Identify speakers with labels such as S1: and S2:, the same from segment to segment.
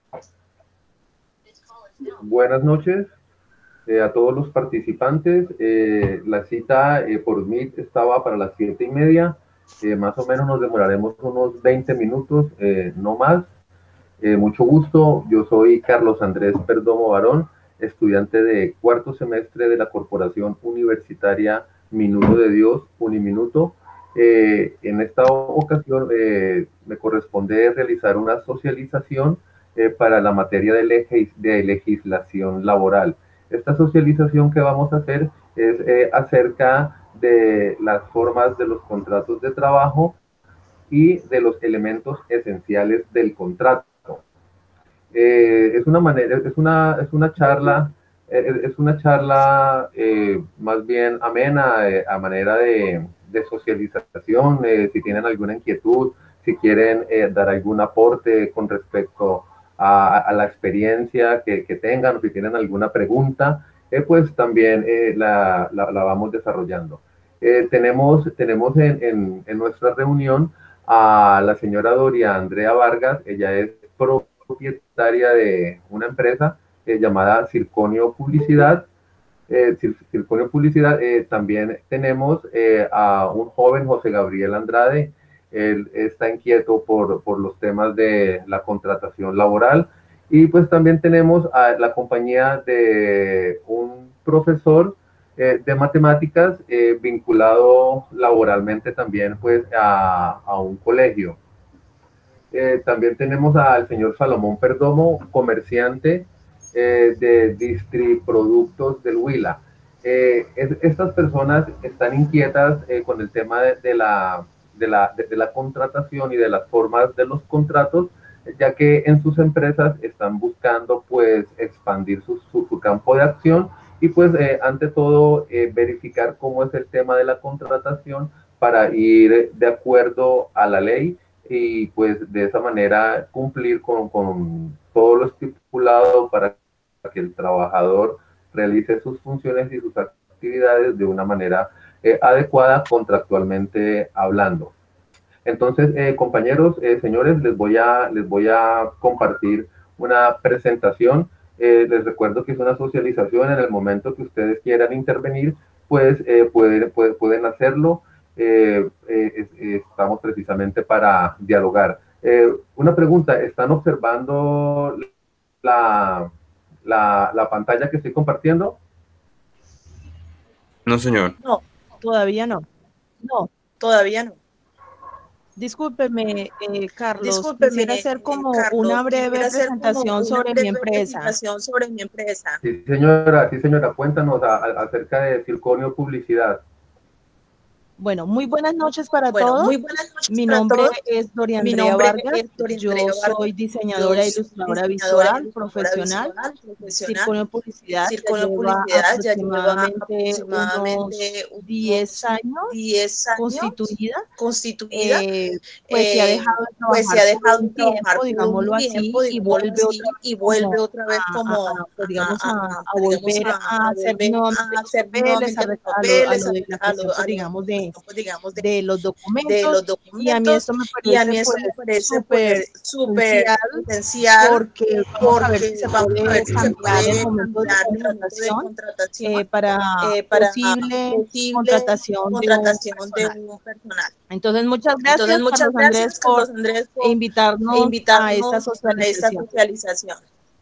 S1: Buenas noches a todos los participantes. La cita por Meet estaba para las 7:30. Más o menos nos demoraremos unos 20 minutos, no más. Mucho gusto. Yo soy Carlos Andrés Perdomo Barón, estudiante de cuarto semestre de la Corporación Universitaria Minuto de Dios, Uniminuto. En esta ocasión me corresponde realizar una socialización para la materia de legislación laboral. Esta socialización que vamos a hacer es acerca de las formas de los contratos de trabajo y de los elementos esenciales del contrato. Es una charla más bien amena, a manera de socialización. Si tienen alguna inquietud, si quieren dar algún aporte con respecto a la experiencia que tengan, o si tienen alguna pregunta, pues también la vamos desarrollando. Tenemos en nuestra reunión a la señora Doria Andrea Vargas. Ella es propietaria de una empresa llamada Circonio Publicidad. Circonio Publicidad. También tenemos a un joven, José Gabriel Andrade. Él está inquieto por los temas de la contratación laboral. Y pues también tenemos a la compañía de un profesor de matemáticas vinculado laboralmente también pues a un colegio. También tenemos al señor Salomón Perdomo, comerciante de Distriproductos del Huila. Estas personas están inquietas con el tema de la contratación y de las formas de los contratos, ya que en sus empresas están buscando pues expandir su campo de acción y pues ante todo verificar cómo es el tema de la contratación para ir de acuerdo a la ley y pues de esa manera cumplir con todo lo estipulado para que el trabajador realice sus funciones y sus actividades de una manera adecuada contractualmente hablando. Entonces, compañeros, señores, les voy a compartir una presentación. Les recuerdo que es una socialización. En el momento que ustedes quieran intervenir, pues pueden hacerlo. Estamos precisamente para dialogar. Una pregunta, ¿están observando la pantalla que estoy compartiendo?
S2: No, señor.
S3: No, todavía no.
S4: No, todavía no.
S3: Discúlpeme, Carlos, quisiera hacer como una breve presentación sobre mi empresa.
S1: Sí, señora, cuéntanos acerca de Circonio Publicidad.
S3: Bueno, muy buenas noches para todos. Mi nombre es Doria Andrea Vargas. Yo soy diseñadora e ilustradora visual profesional. Circonio Publicidad ya lleva aproximadamente unos 10 años constituida. Pues se ha dejado de trabajar un tiempo, digámoslo así, y vuelve otra vez como a volver a hacer nuevamente los papeles, a lo de la cuestión, digamos, de los documentos, y a mí esto me parece súper esencial porque vamos a ver si se puede cambiar el momento de contratación para posible contratación de un personal. Entonces, muchas gracias, Carlos Andrés, por invitarnos a esta socialización.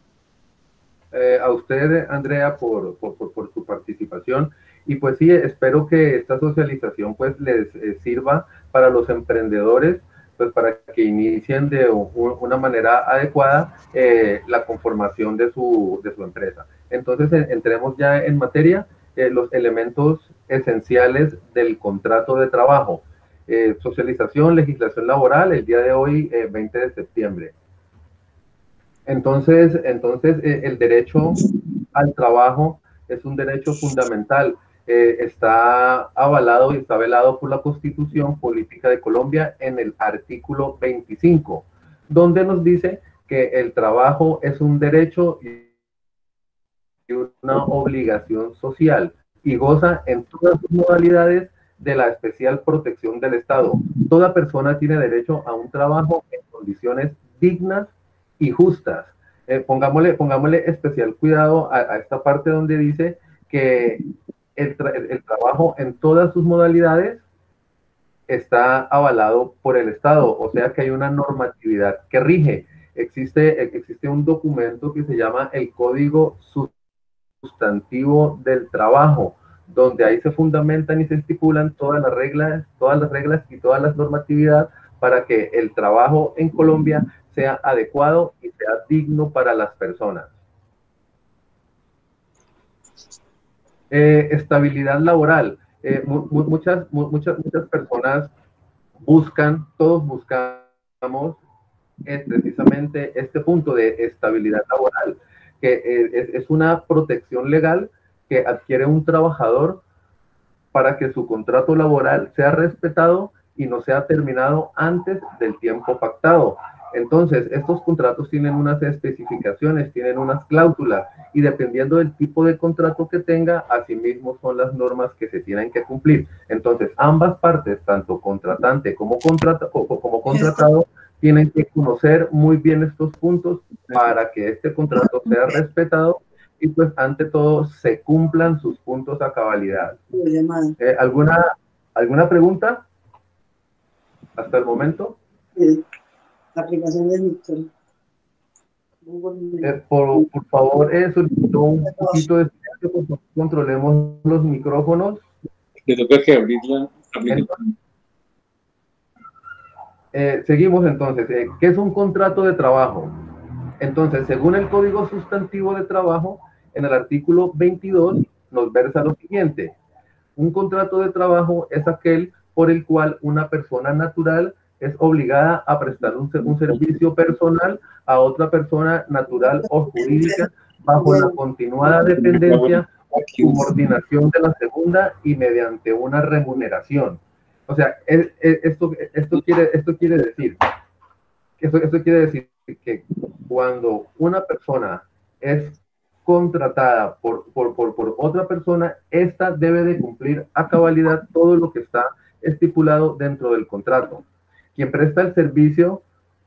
S1: A usted, Andrea, por su participación. Y pues sí, espero que esta socialización pues les sirva para los emprendedores, pues para que inicien de una manera adecuada la conformación de su empresa. Entonces, entremos ya en materia, los elementos esenciales del contrato de trabajo. Socialización, legislación laboral, el día de hoy, 20 de septiembre. Entonces el derecho al trabajo es un derecho fundamental. Está avalado y está velado por la Constitución Política de Colombia en el artículo 25, donde nos dice que el trabajo es un derecho y una obligación social y goza en todas sus modalidades de la especial protección del Estado. Toda persona tiene derecho a un trabajo en condiciones dignas y justas. pongámosle especial cuidado a esta parte donde dice que el trabajo en todas sus modalidades está avalado por el Estado, o sea que hay una normatividad que rige. Existe un documento que se llama el Código Sustantivo del Trabajo, donde ahí se fundamentan y se estipulan todas las reglas y todas las normatividades para que el trabajo en Colombia sea adecuado y sea digno para las personas. Estabilidad laboral. Muchas personas todos buscamos precisamente este punto de estabilidad laboral, que es una protección legal que adquiere un trabajador para que su contrato laboral sea respetado y no sea terminado antes del tiempo pactado. Entonces, estos contratos tienen unas especificaciones, tienen unas cláusulas, y dependiendo del tipo de contrato que tenga, asimismo son las normas que se tienen que cumplir. Entonces, ambas partes, tanto contratante como contratado, tienen que conocer muy bien estos puntos para que este contrato sea respetado y pues ante todo se cumplan sus puntos a cabalidad. ¿Alguna pregunta hasta el momento?
S2: La aplicación de Víctor.
S1: Por favor, solicito un poquito de silencio, por favor, controlemos los micrófonos.
S5: Le toca que abrir la aplicación.
S1: Seguimos entonces. ¿Qué es un contrato de trabajo? Entonces, según el Código Sustantivo de Trabajo, en el artículo 22 nos versa lo siguiente. Un contrato de trabajo es aquel por el cual una persona natural es obligada a prestar un servicio personal a otra persona natural o jurídica bajo la continuada dependencia o subordinación de la segunda y mediante una remuneración. O sea, esto quiere decir que cuando una persona es contratada por otra persona, esta debe de cumplir a cabalidad todo lo que está estipulado dentro del contrato. Quien presta el servicio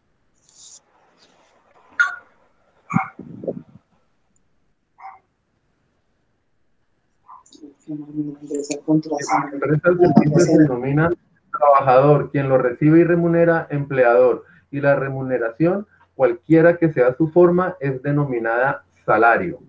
S1: se denomina trabajador, quien lo recibe y remunera, empleador, y la remuneración, cualquiera que sea su forma, es denominada salario.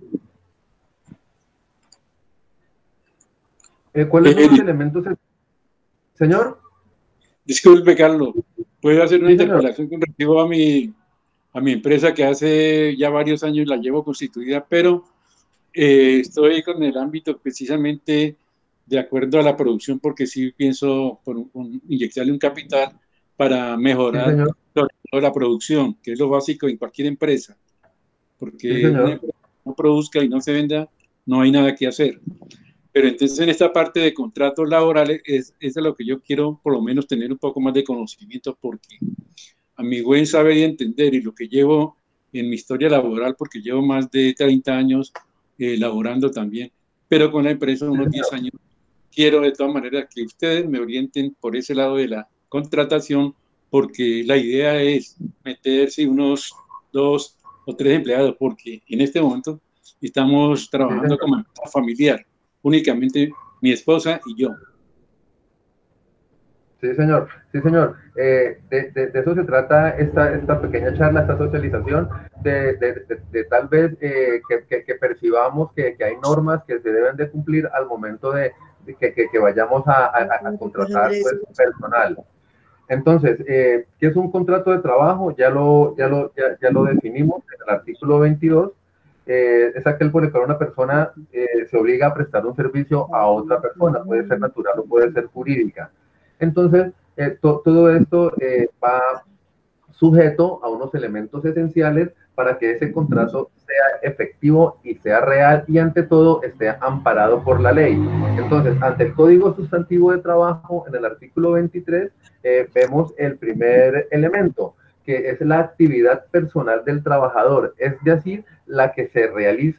S1: ¿Cuáles son los elementos? Señor.
S5: Disculpe, Carlos. ¿Puedo hacer una interpelación con respecto a mi empresa que hace ya varios años la llevo constituida, pero estoy con el ámbito precisamente de acuerdo a la producción, porque sí pienso inyectarle un capital para mejorar la producción, que es lo básico en cualquier empresa, porque una empresa no produzca y no se venda, no hay nada que hacer. Pero entonces en esta parte de contratos laborales es de lo que yo quiero por lo menos tener un poco más de conocimiento, porque a mi buen saber y entender y lo que llevo en mi historia laboral, porque llevo más de 30 años laborando también, pero con la empresa unos 10 años, quiero de todas maneras que ustedes me orienten por ese lado de la contratación, porque la idea es meterse unos 2 o 3 empleados, porque en este momento estamos trabajando como empresa familiar, únicamente mi esposa y yo.
S1: Sí, señor. Sí, señor. De eso se trata esta pequeña charla, esta socialización, de tal vez que percibamos que hay normas que se deben de cumplir al momento de que vayamos a contratar pues, personal. Entonces, ¿qué es un contrato de trabajo? Ya lo definimos en el artículo 22. Es aquel por el cual una persona se obliga a prestar un servicio a otra persona, puede ser natural o puede ser jurídica. Entonces, todo esto va sujeto a unos elementos esenciales para que ese contrato sea efectivo y sea real y ante todo esté amparado por la ley. Entonces, ante el Código Sustantivo de Trabajo, en el artículo 23, vemos el primer elemento, que es la actividad personal del trabajador, es decir, la que se realiza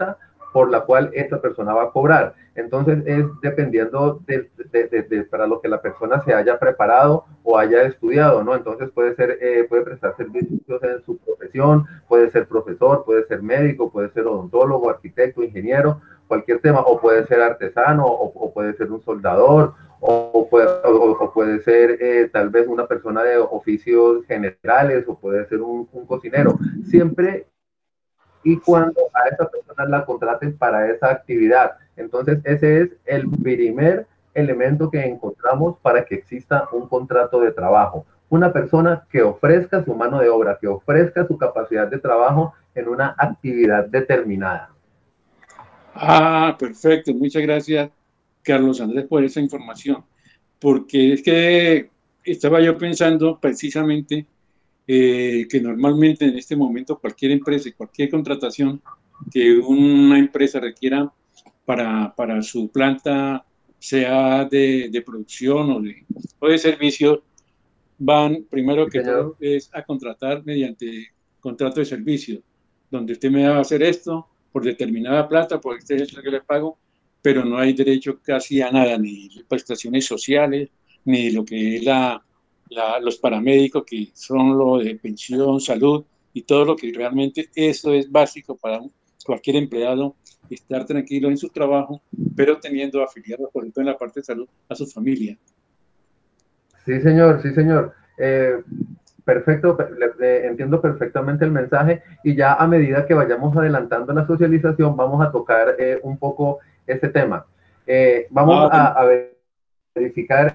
S1: por la cual esta persona va a cobrar. Entonces es dependiendo para lo que la persona se haya preparado o haya estudiado, ¿no? Entonces puede prestar servicios en su profesión, puede ser profesor, puede ser médico, puede ser odontólogo, arquitecto, ingeniero, cualquier tema, o puede ser artesano, o puede ser un soldador, o puede ser tal vez una persona de oficios generales, o puede ser un cocinero. Siempre y cuando a esa persona la contraten para esa actividad. Entonces, ese es el primer elemento que encontramos para que exista un contrato de trabajo. Una persona que ofrezca su mano de obra, que ofrezca su capacidad de trabajo en una actividad determinada.
S5: Ah, perfecto. Muchas gracias, Carlos Andrés, por esa información. Porque es que estaba yo pensando precisamente que normalmente en este momento cualquier empresa y cualquier contratación que una empresa requiera para su planta, sea de producción o de servicio, van primero que todo es a contratar mediante contrato de servicio, donde usted me va a hacer esto por determinada plata, por este es lo que le pago, pero no hay derecho casi a nada, ni prestaciones sociales, ni lo que es los paramédicos, que son lo de pensión, salud y todo lo que realmente eso es básico para cualquier empleado, estar tranquilo en su trabajo, pero teniendo afiliados, por ejemplo, en la parte de salud, a su familia.
S1: Sí, señor, sí, señor. Perfecto, entiendo perfectamente el mensaje, y ya a medida que vayamos adelantando la socialización vamos a tocar un poco este tema. Vamos a verificar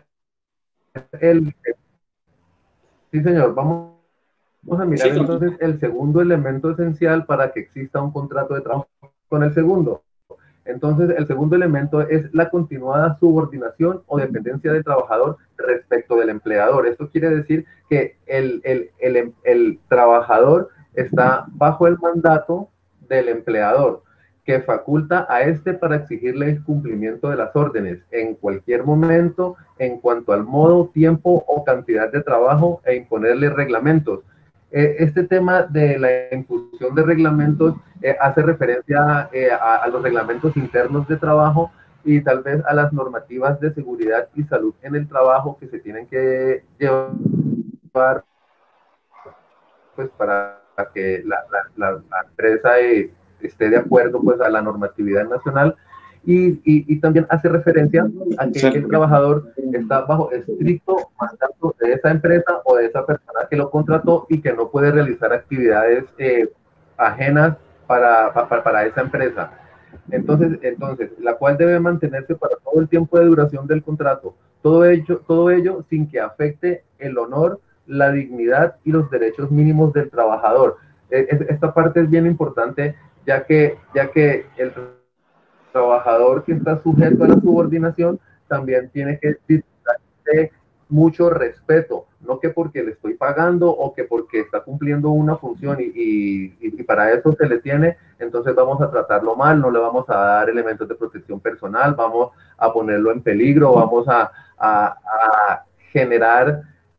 S1: sí, señor, vamos a mirar entonces el segundo elemento esencial para que exista un contrato de trabajo con el segundo. Entonces, el segundo elemento es la continuada subordinación o dependencia del trabajador respecto del empleador. Esto quiere decir que el trabajador está bajo el mandato del empleador, que faculta a este para exigirle el cumplimiento de las órdenes en cualquier momento en cuanto al modo, tiempo o cantidad de trabajo, e imponerle reglamentos. Este tema de la imposición de reglamentos hace referencia a los reglamentos internos de trabajo y tal vez a las normativas de seguridad y salud en el trabajo que se tienen que llevar pues para que la empresa esté de acuerdo pues a la normatividad nacional, y también hace referencia a que el trabajador está bajo estricto mandato de esa empresa o de esa persona que lo contrató y que no puede realizar actividades ajenas para esa empresa. Entonces, la cual debe mantenerse para todo el tiempo de duración del contrato. Todo ello sin que afecte el honor, la dignidad y los derechos mínimos del trabajador. Esta parte es bien importante, ya que el trabajador que está sujeto a la subordinación también tiene que disfrutar de mucho respeto, no que porque le estoy pagando o que porque está cumpliendo una función y para eso se le tiene, entonces vamos a tratarlo mal, no le vamos a dar elementos de protección personal, vamos a ponerlo en peligro, vamos a generar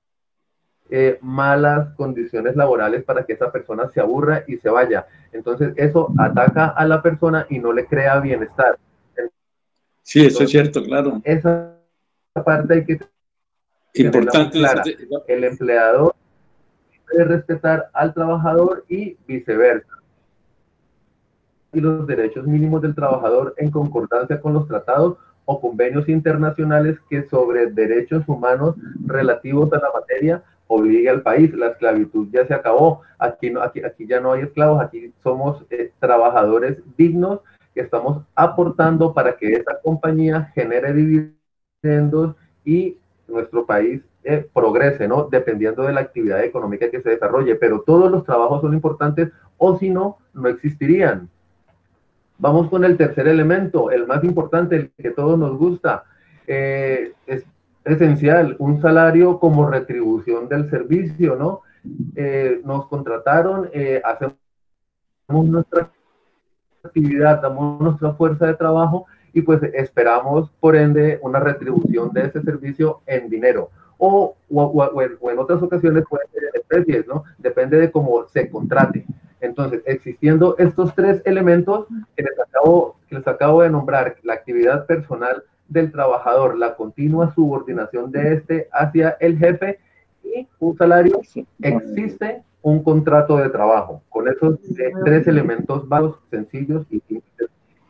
S1: malas condiciones laborales para que esa persona se aburra y se vaya. Entonces eso ataca a la persona y no le crea bienestar.
S5: Sí, eso es cierto, claro.
S1: Esa parte hay que
S5: importante
S1: clara. El empleador debe respetar al trabajador y viceversa. Y los derechos mínimos del trabajador en concordancia con los tratados o convenios internacionales que sobre derechos humanos relativos a la materia obligue al país. La esclavitud ya se acabó. Aquí ya no hay esclavos, aquí somos trabajadores dignos que estamos aportando para que esta compañía genere dividendos y nuestro país progrese, ¿no? Dependiendo de la actividad económica que se desarrolle. Pero todos los trabajos son importantes, o si no, no existirían. Vamos con el tercer elemento, el más importante, el que todos nos gusta. Es esencial, un salario como retribución del servicio, ¿no? Nos contrataron, hacemos nuestra actividad, damos nuestra fuerza de trabajo y pues esperamos, por ende, una retribución de ese servicio en dinero. O en otras ocasiones puede ser en especies, ¿no? Depende de cómo se contrate. Entonces, existiendo estos tres elementos que les acabo de nombrar, la actividad personal del trabajador, la continua subordinación de este hacia el jefe y un salario, existe un contrato de trabajo. Con esos tres elementos básicos, sencillos y simples.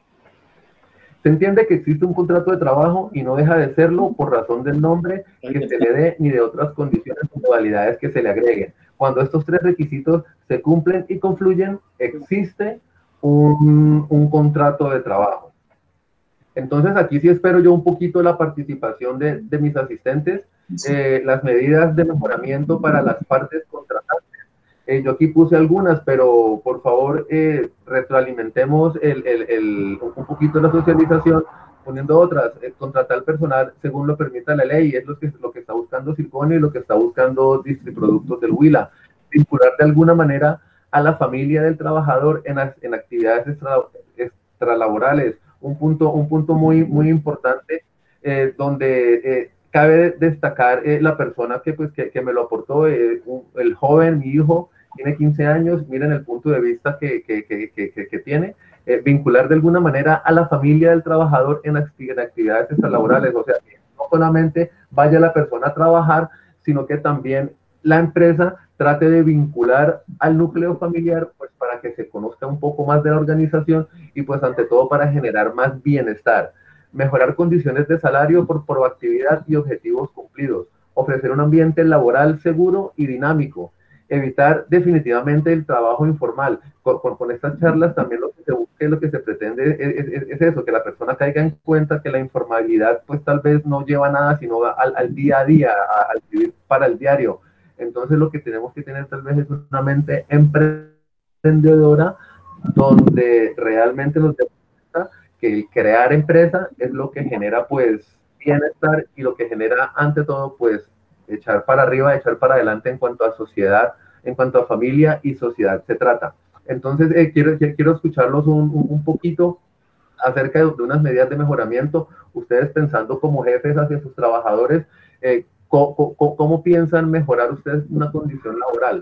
S1: Se entiende que existe un contrato de trabajo y no deja de serlo por razón del nombre que se le dé ni de otras condiciones o modalidades que se le agreguen. Cuando estos tres requisitos se cumplen y confluyen, existe un contrato de trabajo. Entonces, aquí sí espero yo un poquito la participación de mis asistentes, las medidas de mejoramiento para las partes contratantes. Yo aquí puse algunas, pero por favor retroalimentemos un poquito la socialización poniendo otras. Contratar personal según lo permita la ley, es lo que está buscando Circonio y lo que está buscando Distriproductos del Huila. Vincular de alguna manera a la familia del trabajador en actividades extralaborales. Un punto muy importante donde cabe destacar la persona que me lo aportó, el joven, mi hijo, tiene 15 años, miren el punto de vista que tiene, vincular de alguna manera a la familia del trabajador en actividades extralaborales, o sea, que no solamente vaya la persona a trabajar, sino que también la empresa trate de vincular al núcleo familiar, pues para que se conozca un poco más de la organización y pues ante todo para generar más bienestar. Mejorar condiciones de salario por proactividad y objetivos cumplidos, ofrecer un ambiente laboral seguro y dinámico, evitar definitivamente el trabajo informal. Con estas charlas también lo que se busca y lo que se pretende es eso, que la persona caiga en cuenta que la informalidad pues tal vez no lleva nada, sino al día a día, al vivir para el diario. Entonces lo que tenemos que tener tal vez es una mente emprendedora donde realmente nos demos cuenta que el crear empresa es lo que genera pues bienestar y lo que genera ante todo pues echar para arriba, echar para adelante en cuanto a sociedad, en cuanto a familia y sociedad se trata. Entonces quiero escucharlos un poquito acerca de unas medidas de mejoramiento, ustedes pensando como jefes hacia sus trabajadores, ¿cómo piensan mejorar ustedes una condición laboral?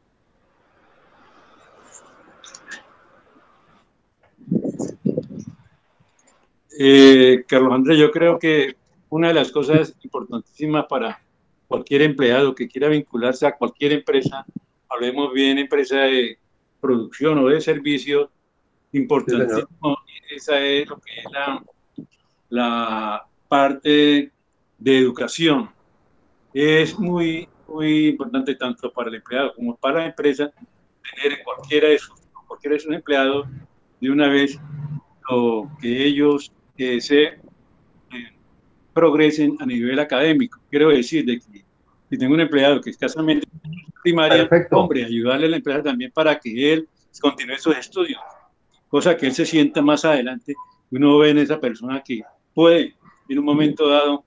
S5: Carlos Andrés, yo creo que una de las cosas importantísimas para cualquier empleado que quiera vincularse a cualquier empresa, hablemos bien empresa de producción o de servicios, importantísimo, sí, esa es lo que es la parte de educación. Es muy importante tanto para el empleado como para la empresa tener en cualquiera de sus empleados de una vez lo que ellos se progresen a nivel académico. Quiero decir de que si tengo un empleado que escasamente primaria, perfecto, hombre, ayudarle a la empresa también para que él continúe sus estudios, cosa que él se sienta más adelante. Uno ve en esa persona que puede en un momento dado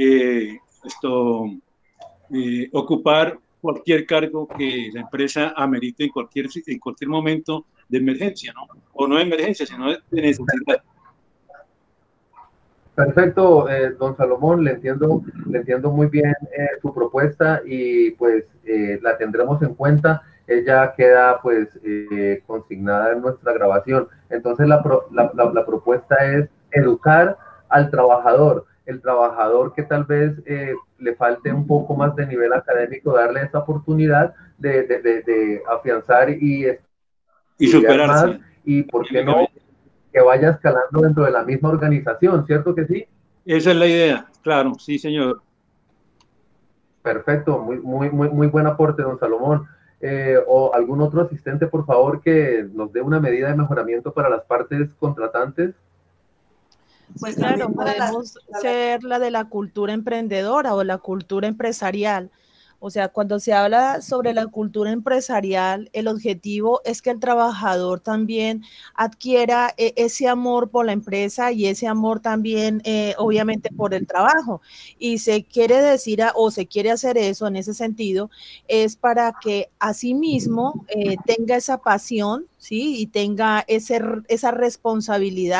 S5: ocupar cualquier cargo que la empresa amerite en cualquier momento de emergencia, ¿no? O no de emergencia, sino de necesidad.
S1: Perfecto, don Salomón, le entiendo muy bien su propuesta y pues la tendremos en cuenta. Ella queda pues consignada en nuestra grabación. Entonces la propuesta es educar al trabajador, el trabajador que tal vez le falte un poco más de nivel académico, darle esa oportunidad de afianzar y
S5: superarse
S1: más, y por qué no que vaya escalando dentro de la misma organización, ¿cierto que sí?
S5: Esa es la idea, claro, sí, señor.
S1: Perfecto, muy buen aporte, don Salomón. ¿O algún otro asistente, por favor, que nos dé una medida de mejoramiento para las partes contratantes?
S3: Pues claro, podemos ser la de la cultura emprendedora o la cultura empresarial. O sea, cuando se habla sobre la cultura empresarial, el objetivo es que el trabajador también adquiera ese amor por la empresa y ese amor también, obviamente, por el trabajo. Y se quiere decir, o se quiere hacer eso en ese sentido, es para que asimismo tenga esa pasión, ¿sí? Y tenga esa responsabilidad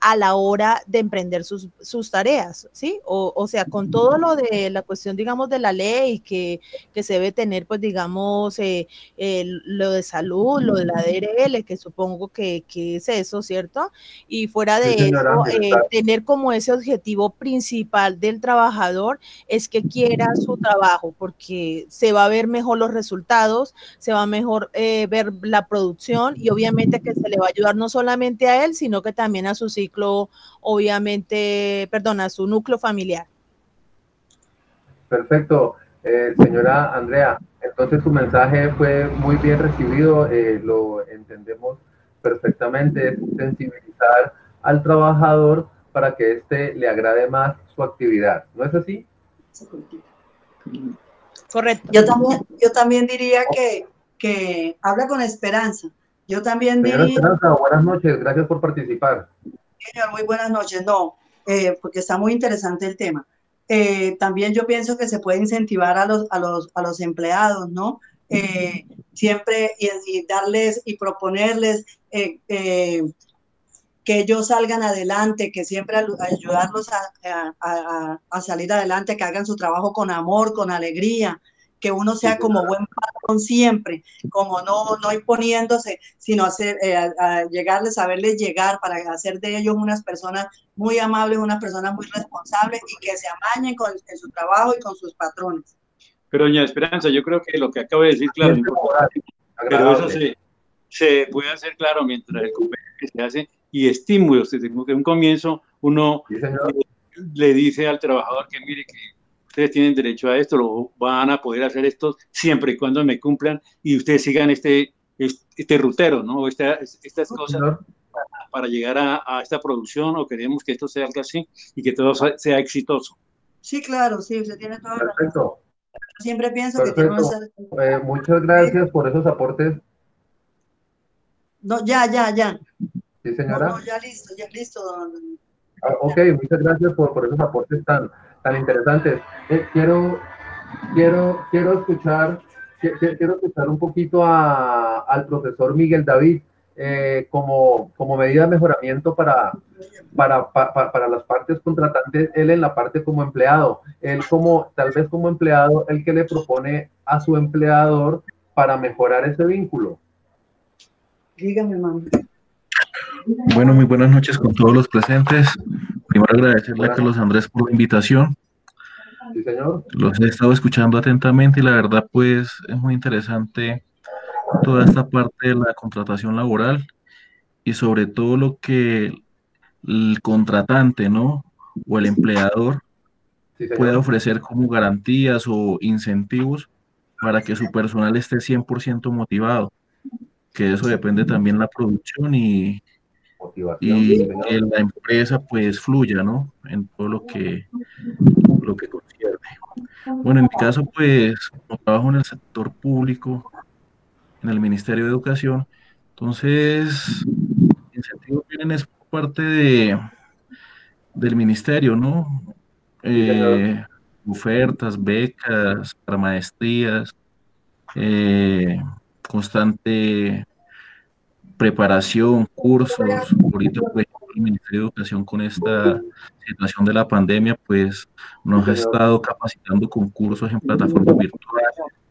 S3: a la hora de emprender sus tareas, ¿sí? O sea, con todo lo de la cuestión, digamos, de la ley que se debe tener, pues, digamos, lo de salud, lo de la DRL, que supongo que es eso, ¿cierto? Y fuera de eso, tener como ese objetivo principal del trabajador es que quiera su trabajo, porque se va a ver mejor los resultados, se va a mejor ver la producción y obviamente que se le va a ayudar no solamente a él, sino que también a su ciclo, obviamente, perdón, a su núcleo familiar.
S1: Perfecto. Señora Andrea, entonces su mensaje fue muy bien recibido, lo entendemos perfectamente, es sensibilizar al trabajador para que éste le agrade más su actividad, ¿no es así?
S3: Correcto.
S2: Yo también diría que habla con esperanza. Yo también
S1: Señora
S2: diría...
S1: Esperanza, buenas noches, gracias por participar.
S2: Señor, muy buenas noches. No, porque está muy interesante el tema. También yo pienso que se puede incentivar a los empleados, ¿no? Siempre y darles y proponerles que ellos salgan adelante, que siempre ayudarlos a salir adelante, que hagan su trabajo con amor, con alegría, que uno sea como buen patrón siempre, como no imponiéndose, sino hacer, llegarles, saberles llegar para hacer de ellos unas personas muy amables, unas personas muy responsables y que se amañen en su trabajo y con sus patrones.
S5: Pero doña Esperanza, yo creo que lo que acaba de decir, claro, pero eso se puede hacer, claro, mientras el convenio que se hace y estímulos. Desde un comienzo uno le dice al trabajador que mire que ustedes tienen derecho a esto, lo van a poder hacer esto siempre y cuando me cumplan y ustedes sigan este rutero, ¿no? Estas cosas para llegar a esta producción, o queremos que esto sea algo así y que todo sea exitoso.
S2: Sí, claro, sí, usted tiene toda la razón. Siempre pienso
S1: que tiene muchas gracias por esos aportes.
S2: No, ya.
S1: Sí, señora.
S2: No, ya listo.
S1: Ok, muchas gracias por esos aportes tan interesantes. Quiero escuchar un poquito al profesor Miguel David como medida de mejoramiento para las partes contratantes, él en la parte como empleado, tal vez como empleado, el que le propone a su empleador para mejorar ese vínculo.
S2: Dígame, mamá.
S6: Bueno, muy buenas noches con todos los presentes. Primero agradecerle a Carlos Andrés por la invitación.
S1: Sí, señor.
S6: Los he estado escuchando atentamente y la verdad pues es muy interesante toda esta parte de la contratación laboral y sobre todo lo que el contratante, ¿no? O el empleador puede ofrecer como garantías o incentivos para que su personal esté 100% motivado, que eso depende también de la producción y que la empresa pues fluya, ¿no? En todo lo que concierne. Bueno, en mi caso pues como trabajo en el sector público, en el Ministerio de Educación, entonces incentivos vienen es por parte del ministerio, ¿no? Ofertas, becas para maestrías, constante preparación, cursos. Ahorita, por ejemplo, el Ministerio de Educación con esta situación de la pandemia, pues nos ha estado capacitando con cursos en plataformas virtuales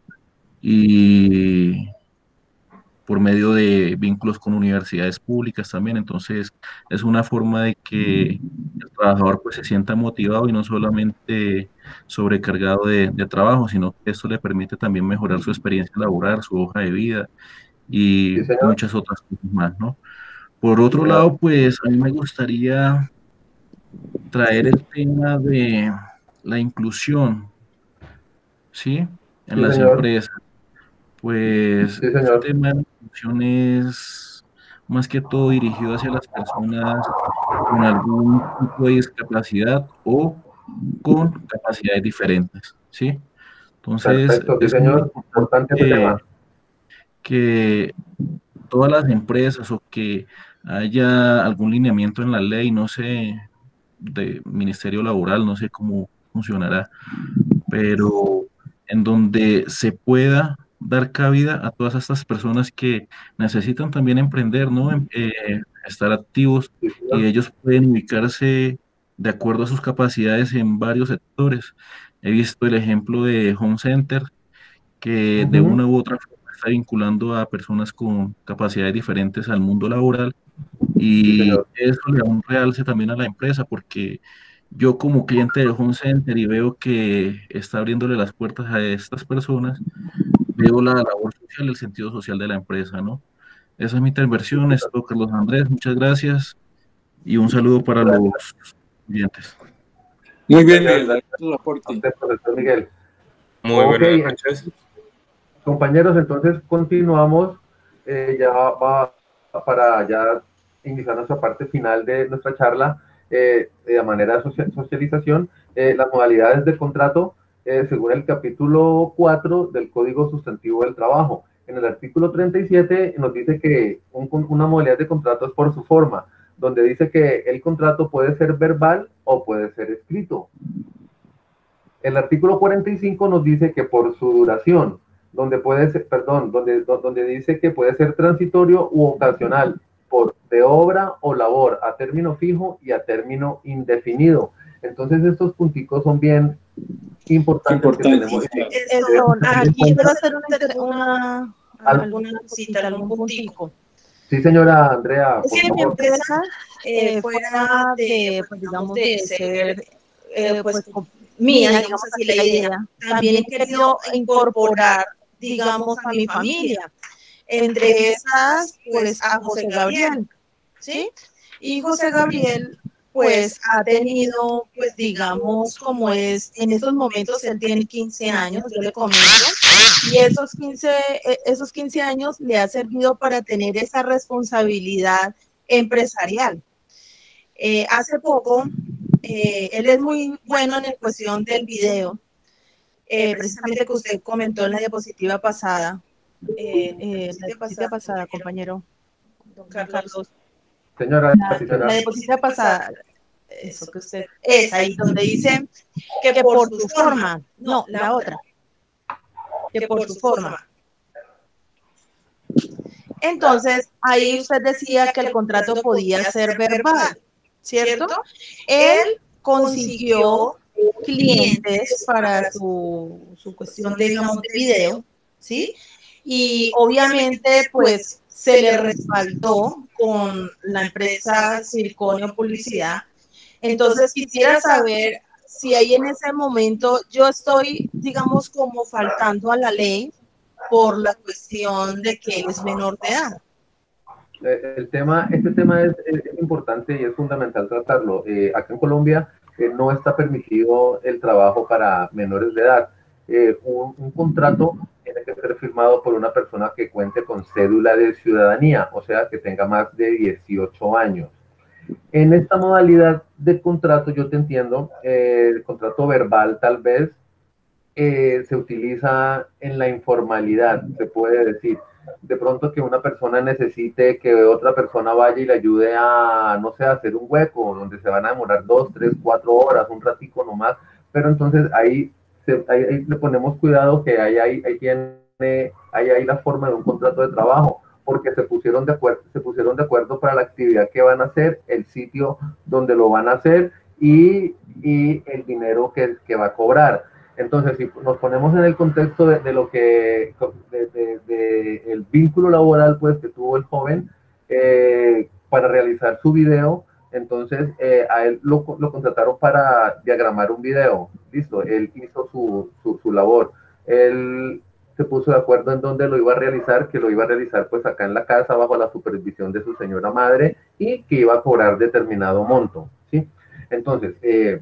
S6: y por medio de vínculos con universidades públicas también. Entonces, es una forma de que el trabajador pues se sienta motivado y no solamente sobrecargado de trabajo, sino que esto le permite también mejorar su experiencia laboral, su hoja de vida y muchas otras cosas más, ¿no? Por otro lado, pues a mí me gustaría traer el tema de la inclusión, ¿sí? En las empresas. Pues el tema de la inclusión es más que todo dirigido hacia las personas con algún tipo de discapacidad o con capacidades diferentes, ¿sí? Entonces, es muy importante que todas las empresas o que haya algún lineamiento en la ley, no sé, de Ministerio Laboral, no sé cómo funcionará, pero en donde se pueda dar cabida a todas estas personas que necesitan también emprender, ¿no? estar activos y ellos pueden ubicarse de acuerdo a sus capacidades en varios sectores. He visto el ejemplo de Home Center, que de una u otra forma está vinculando a personas con capacidades diferentes al mundo laboral y eso le da un realce también a la empresa porque yo como cliente de Home Center y veo que está abriéndole las puertas a estas personas, veo la labor social, el sentido social de la empresa, ¿no? Esa es mi intervención, esto Carlos Andrés, muchas gracias y un saludo para los oyentes.
S5: Muy bien, Miguel, gracias por tu aporte.
S1: Profesor Miguel.
S7: Muy buenas noches.
S1: Compañeros, entonces continuamos, ya va para ya iniciar nuestra parte final de nuestra charla, de manera de socialización, las modalidades de contrato según el capítulo 4 del Código Sustantivo del Trabajo. En el artículo 37 nos dice que una modalidad de contrato es por su forma, donde dice que el contrato puede ser verbal o puede ser escrito. El artículo 45 nos dice que por su duración, donde dice que puede ser transitorio u ocasional, de obra o labor, a término fijo y a término indefinido. Entonces estos punticos son bien importantes. Que tenemos.
S3: Aquí quiero hacer alguna cosita, algún puntico.
S1: Sí, señora Andrea.
S3: Es que mi empresa, fuera de, pues, digamos, de ser, pues, mía, digamos así, la idea, también he querido incorporar, digamos, a mi familia. Entre esas, pues, a José Gabriel, ¿sí? Y José Gabriel, pues, ha tenido, pues, digamos, como es, en estos momentos él tiene 15 años, yo le comento, y esos 15 años le ha servido para tener esa responsabilidad empresarial. Hace poco, él es muy bueno en la cuestión del video, precisamente que usted comentó en la diapositiva pasada, compañero don Carlos.
S1: Señora,
S3: la diapositiva pasada, eso que usted, es ahí donde dice que por su forma, no, la otra, que por su forma. Entonces, ahí usted decía que el contrato podía ser verbal, ¿cierto? Él consiguió clientes para su cuestión, digamos, de video, ¿sí? Y obviamente, pues, se le respaldó con la empresa Circonio Publicidad. Entonces, quisiera saber si ahí en ese momento yo estoy, digamos, como faltando a la ley por la cuestión de que él es menor de edad.
S1: Este tema es importante y es fundamental tratarlo. Acá en Colombia no está permitido el trabajo para menores de edad. Un contrato tiene que ser firmado por una persona que cuente con cédula de ciudadanía, o sea, que tenga más de 18 años. En esta modalidad de contrato, yo te entiendo, el contrato verbal tal vez se utiliza en la informalidad, se puede decir. De pronto que una persona necesite que otra persona vaya y le ayude a, no sé, a hacer un hueco donde se van a demorar 2, 3, 4 horas, un ratico nomás, pero entonces ahí le ponemos cuidado que ahí tiene la forma de un contrato de trabajo, porque se pusieron de acuerdo para la actividad que van a hacer, el sitio donde lo van a hacer y el dinero que va a cobrar. Entonces, si nos ponemos en el contexto de lo que, el vínculo laboral pues que tuvo el joven para realizar su video, entonces a él lo contrataron para diagramar un video, listo, él hizo su labor, él se puso de acuerdo en dónde lo iba a realizar, que lo iba a realizar pues acá en la casa bajo la supervisión de su señora madre y que iba a cobrar determinado monto, ¿sí? Entonces,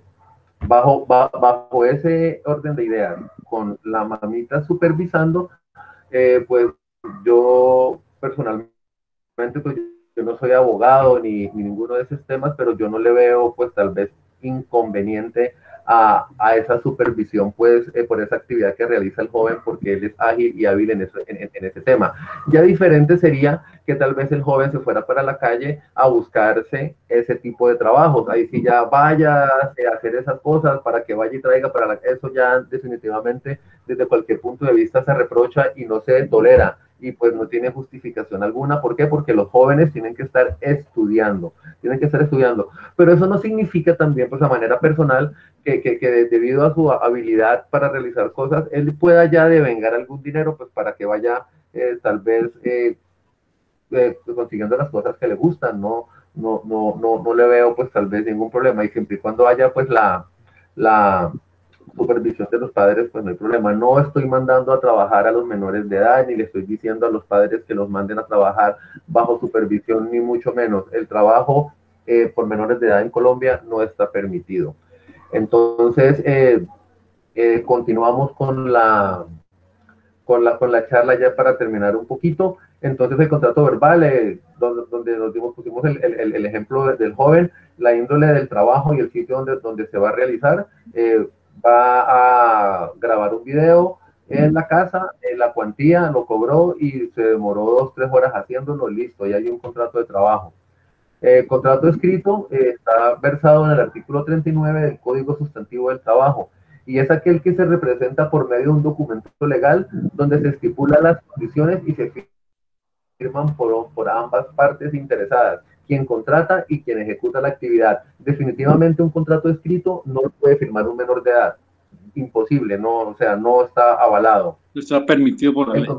S1: bajo ese orden de ideas, con la mamita supervisando, pues yo personalmente, pues yo no soy abogado ni ninguno de esos temas, pero yo no le veo pues tal vez inconveniente a esa supervisión pues por esa actividad que realiza el joven, porque él es ágil y hábil en ese tema. Ya diferente sería que tal vez el joven se fuera para la calle a buscarse ese tipo de trabajos. Ahí sí ya vaya a hacer esas cosas para que vaya y traiga eso ya definitivamente desde cualquier punto de vista se reprocha y no se tolera. y pues no tiene justificación alguna. ¿Por qué? Porque los jóvenes tienen que estar estudiando, pero eso no significa también, pues a manera personal, que debido a su habilidad para realizar cosas, él pueda ya devengar algún dinero, pues para que vaya tal vez consiguiendo las cosas que le gustan. No le veo pues tal vez ningún problema, y siempre y cuando haya pues la supervisión de los padres, pues no hay problema. No estoy mandando a trabajar a los menores de edad, ni le estoy diciendo a los padres que los manden a trabajar bajo supervisión, ni mucho menos. El trabajo por menores de edad en Colombia no está permitido. Entonces, continuamos con la charla ya para terminar un poquito. Entonces, el contrato verbal, donde pusimos el ejemplo del joven, la índole del trabajo y el sitio donde se va a realizar. Va a grabar un video en la casa, la cuantía lo cobró y se demoró 2 o 3 horas haciéndolo, listo, ya hay un contrato de trabajo. Contrato escrito está versado en el artículo 39 del Código Sustantivo del Trabajo, y es aquel que se representa por medio de un documento legal donde se estipulan las condiciones y se firman por ambas partes interesadas, quien contrata y quien ejecuta la actividad. Definitivamente un contrato escrito no lo puede firmar un menor de edad. Imposible, no, o sea, no está avalado.
S5: No está permitido por la ley.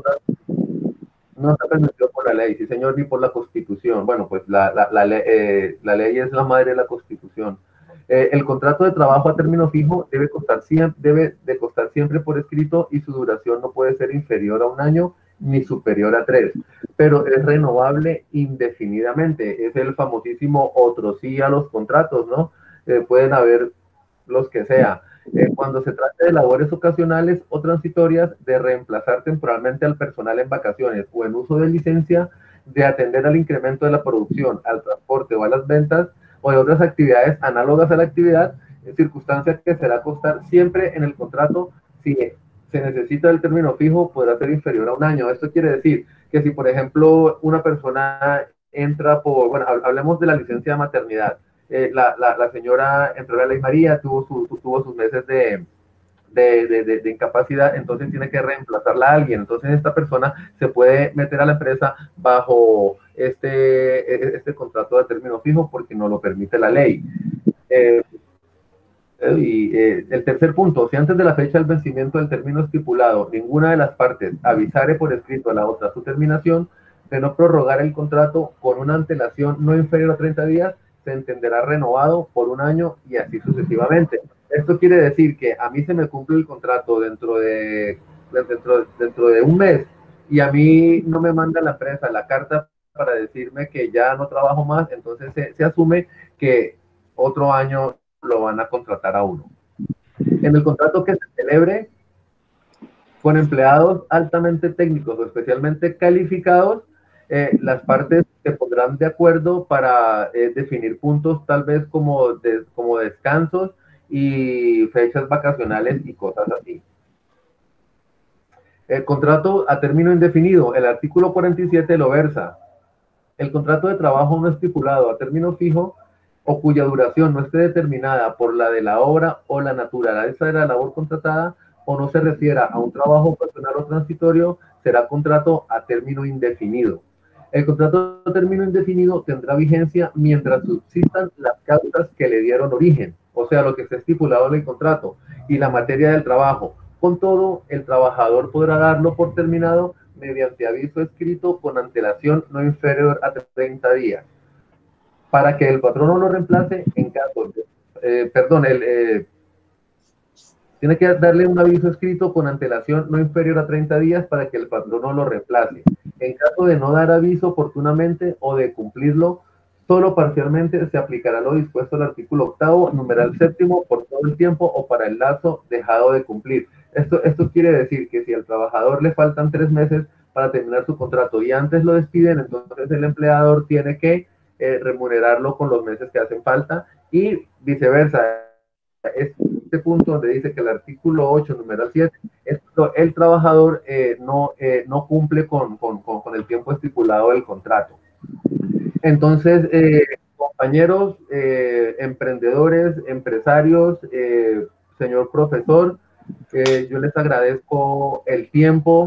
S1: No está permitido por la ley, sí señor, ni por la Constitución. Bueno, pues la ley es la madre de la Constitución. El contrato de trabajo a término fijo debe de costar siempre por escrito, y su duración no puede ser inferior a 1 año ni superior a 3, pero es renovable indefinidamente. Es el famosísimo otro sí a los contratos, ¿no? Pueden haber los que sea. Cuando se trate de labores ocasionales o transitorias, de reemplazar temporalmente al personal en vacaciones o en uso de licencia, de atender al incremento de la producción, al transporte o a las ventas, o de otras actividades análogas a la actividad, circunstancia que será constar siempre en el contrato. Si se necesita el término fijo, podrá ser inferior a 1 año. Esto quiere decir que si, por ejemplo, una persona entra por, bueno, hablemos de la licencia de maternidad. La señora entró a la Ley María, tuvo sus meses de incapacidad, entonces tiene que reemplazarla a alguien. Entonces esta persona se puede meter a la empresa bajo este contrato de término fijo, porque no lo permite la ley. El tercer punto: si antes de la fecha del vencimiento del término estipulado ninguna de las partes avisare por escrito a la otra su terminación, de no prorrogar el contrato con una antelación no inferior a 30 días, se entenderá renovado por 1 año, y así sucesivamente. Esto quiere decir que a mí se me cumple el contrato dentro de 1 mes, y a mí no me manda la empresa la carta para decirme que ya no trabajo más, entonces se asume que otro año lo van a contratar a uno. En el contrato que se celebre con empleados altamente técnicos o especialmente calificados, las partes se pondrán de acuerdo para definir puntos tal vez como descansos y fechas vacacionales y cosas así. El contrato a término indefinido, el artículo 47 lo versa. El contrato de trabajo no estipulado a término fijo, o cuya duración no esté determinada por la de la obra o la naturaleza de la labor contratada, o no se refiera a un trabajo personal o transitorio, será contrato a término indefinido. El contrato a término indefinido tendrá vigencia mientras subsistan las causas que le dieron origen, o sea, lo que esté estipulado en el contrato, y la materia del trabajo. Con todo, el trabajador podrá darlo por terminado mediante aviso escrito con antelación no inferior a 30 días. Para que el patrono lo reemplace en caso de, tiene que darle un aviso escrito con antelación no inferior a 30 días para que el patrono lo reemplace. En caso de no dar aviso oportunamente o de cumplirlo solo parcialmente, se aplicará lo dispuesto al artículo 8º, numeral 7º, por todo el tiempo o para el lapso dejado de cumplir. Esto quiere decir que si al trabajador le faltan 3 meses para terminar su contrato y antes lo despiden, entonces el empleador tiene que remunerarlo con los meses que hacen falta, y viceversa. Este punto donde dice que el artículo 8, numeral 7, el trabajador no cumple con el tiempo estipulado del contrato. Entonces, compañeros, emprendedores, empresarios, señor profesor, yo les agradezco el tiempo,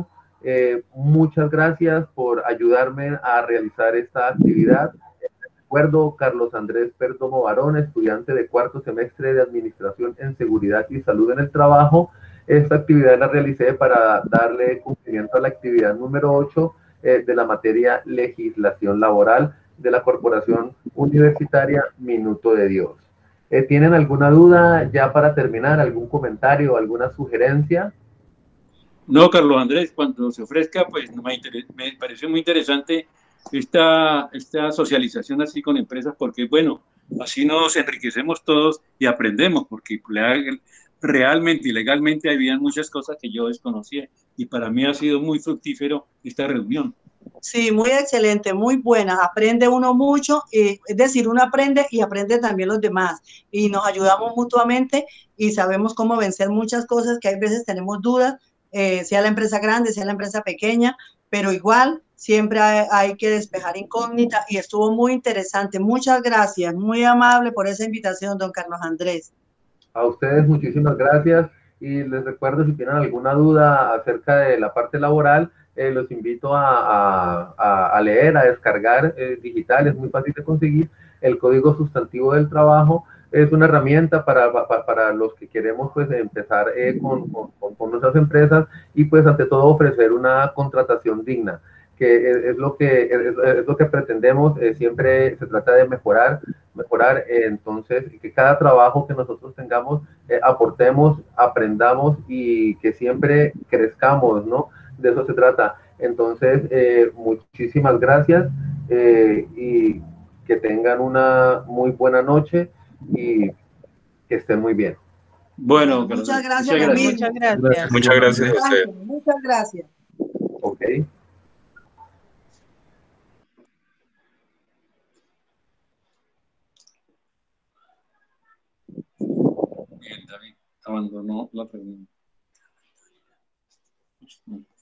S1: Muchas gracias por ayudarme a realizar esta actividad. Recuerdo, Carlos Andrés Perdomo Barón, estudiante de cuarto semestre de Administración en Seguridad y Salud en el Trabajo. Esta actividad la realicé para darle cumplimiento a la actividad número 8 de la materia Legislación Laboral de la Corporación Universitaria Minuto de Dios. ¿Tienen alguna duda ya para terminar? ¿Algún comentario, alguna sugerencia?
S5: No, Carlos Andrés, cuando se ofrezca, pues me pareció muy interesante esta socialización así con empresas, porque bueno, así nos enriquecemos todos y aprendemos, porque realmente y legalmente había muchas cosas que yo desconocía y para mí ha sido muy fructífero esta reunión.
S2: Sí, muy excelente, muy buena. Aprende uno mucho, es decir, uno aprende y aprende también los demás. Y nos ayudamos mutuamente y sabemos cómo vencer muchas cosas que hay veces tenemos dudas, sea la empresa grande, sea la empresa pequeña, pero igual siempre hay que despejar incógnitas y estuvo muy interesante. Muchas gracias, muy amable por esa invitación, don Carlos Andrés.
S1: A ustedes muchísimas gracias y les recuerdo, si tienen alguna duda acerca de la parte laboral, los invito a leer, a descargar digital, es muy fácil de conseguir, el Código Sustantivo del Trabajo. Es una herramienta para los que queremos pues empezar con nuestras empresas y pues ante todo ofrecer una contratación digna, que es lo que pretendemos. Siempre se trata de mejorar, entonces que cada trabajo que nosotros tengamos aportemos, aprendamos y que siempre crezcamos, ¿no? De eso se trata. Entonces, muchísimas gracias y que tengan una muy buena noche y que estén muy bien.
S5: Bueno,
S2: muchas gracias.
S3: Muchas gracias.
S7: Muchas gracias a usted.
S2: Muchas gracias.
S1: Ok.
S5: Bien, David abandonó la pregunta.